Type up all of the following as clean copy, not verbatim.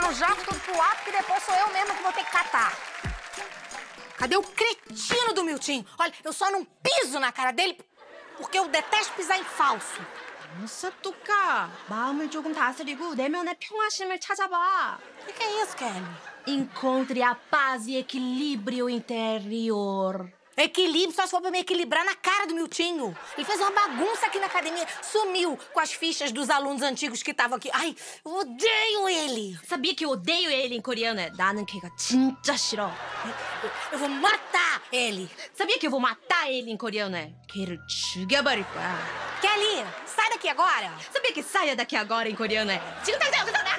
não jogo tudo pro alto, que depois sou eu mesma que vou ter que catar. Cadê o cretino do Miltinho? Olha, eu só não piso na cara dele porque eu detesto pisar em falso. Nossa, Tuca. 마음을 조금 다스리고 내면의 평화심을 찾아봐. O que é isso, Kelly? Encontre a paz e equilíbrio interior. Equilíbrio só se for pra me equilibrar na cara do Miltinho. Ele fez uma bagunça aqui na academia, sumiu com as fichas dos alunos antigos que estavam aqui. Ai, eu odeio ele. Sabia que eu odeio ele em coreano? 나는 걔가 진짜 싫어. Eu vou matar ele. Sabia que eu vou matar ele em coreano? 걔를 죽여버릴 거야. Kelly, sai daqui agora. Sabia que saia daqui agora em coreano? 지금 당장 여기서 나!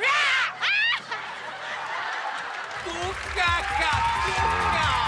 Tuca, Catuca!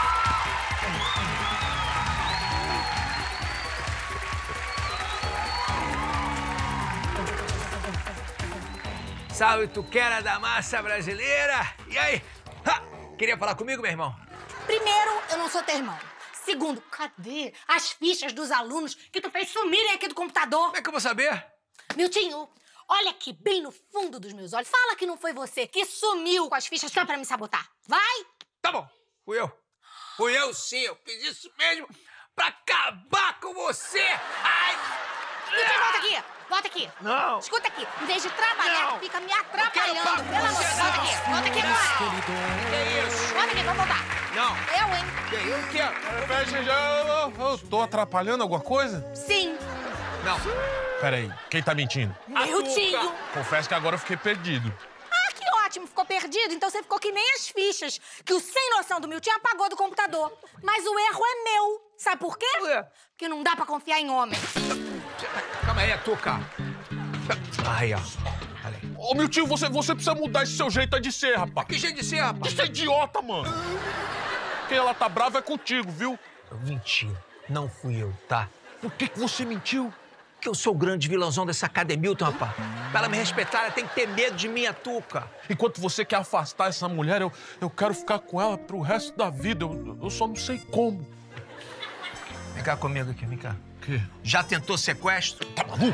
Salve, Tuquera da massa brasileira! E aí? Ha! Queria falar comigo, meu irmão? Primeiro, eu não sou teu irmão. Segundo, cadê as fichas dos alunos que tu fez sumirem aqui do computador? Como é que eu vou saber? Miltinho, olha aqui, bem no fundo dos meus olhos. Fala que não foi você que sumiu com as fichas só pra me sabotar. Vai! Tá bom, fui eu. Fui eu sim, eu fiz isso mesmo pra acabar com você! Ai! Miltinho, volta aqui! Volta aqui! Não! Escuta aqui, em vez de trabalhar, Não. fica me atrapalhando. papo Pelo amor de Deus, volta aqui! Volta aqui agora! Que isso? Volta aqui, vamos voltar. Não! Eu, hein? Eu quero! Peraí, eu tô atrapalhando alguma coisa? Sim, Não! Peraí, quem tá mentindo? Miltinho. Confesso que agora eu fiquei perdido. Ah, que ótimo, ficou perdido. Então você ficou que nem as fichas que o sem noção do Miltinho apagou do computador. Mas o erro é meu. Sabe por quê? Por quê? Porque não dá pra confiar em homem. Calma aí, Tuca. Aí, ó. Olha aí. Ô, Miltinho, você precisa mudar esse seu jeito aí de ser, rapaz. Que jeito de ser, rapaz? Isso é idiota, mano. Quem ela tá brava é contigo, viu? Mentira. Não fui eu, tá? Por que você mentiu? Que eu sou o grande vilãozão dessa Cademilton, rapaz. Pra ela me respeitar, ela tem que ter medo de mim, a Tuca. Enquanto você quer afastar essa mulher, eu quero ficar com ela pro resto da vida. Eu só não sei como. Vem cá comigo aqui, vem cá. O quê? Já tentou sequestro? Tá maluco?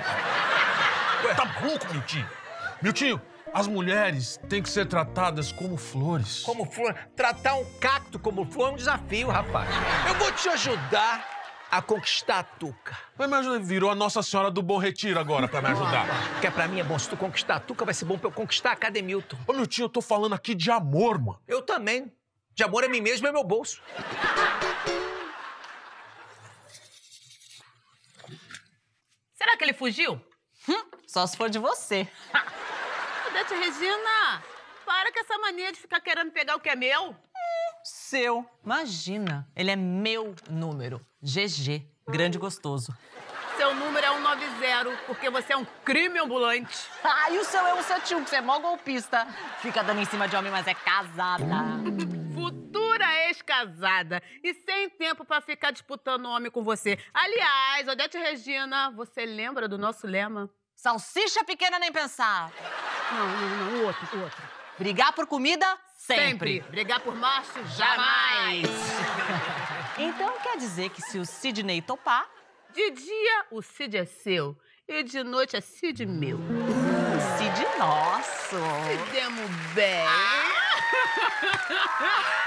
Tá maluco, Miltinho? Miltinho, as mulheres têm que ser tratadas como flores. Como flor? Tratar um cacto como flor é um desafio, rapaz. Eu vou te ajudar a conquistar a Tuca. Vai me ajudar. Virou a Nossa Senhora do Bom Retiro agora pra me ajudar. Porque pra mim é bom. Se tu conquistar a Tuca, vai ser bom pra eu conquistar a Cademilton. Ô, Miltinho, eu tô falando aqui de amor, mano. Eu também. De amor a mim mesmo é meu bolso. Será que ele fugiu? Só se for de você. Odete Regina, para com essa mania de ficar querendo pegar o que é meu. Seu. Imagina, ele é meu número. GG, grande gostoso. Seu número é 190, porque você é um crime ambulante. Ah, e o seu é 171, que você é mó golpista. Fica dando em cima de homem, mas é casada. Futura ex-casada e sem tempo pra ficar disputando homem com você. Aliás, Odete Regina, você lembra do nosso lema? Salsicha pequena nem pensar. Não, o outro. Brigar por comida, sempre. Brigar por macho, jamais. Então quer dizer que se o Sidney topar... De dia, o Cid é seu. E de noite é Cid meu. Cid nosso. Se demos bem.